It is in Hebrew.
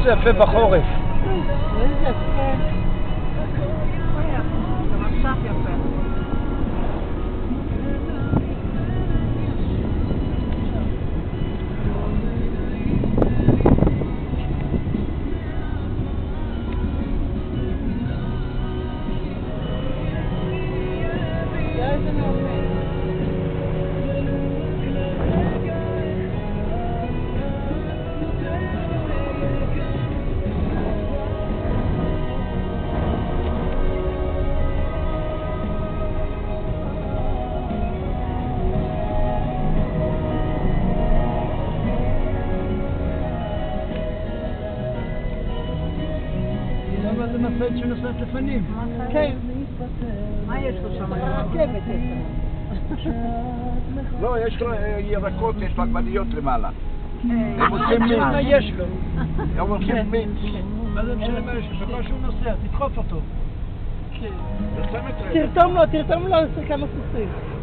זה יפה בחורף. איזה יפה. גם עכשיו יפה. למה זה משאית שנוסעת לפנים? כן. מה יש לו שם? רכבת יש לו. לא, יש לו ירקות, יש לו עגבניות למעלה. הם עושים מה יש לו. הם הולכים מיץ. מה זה משנה מה יש לו? בכל שהוא נוסע, תדחוף אותו. תרתום לו כמה סוסים.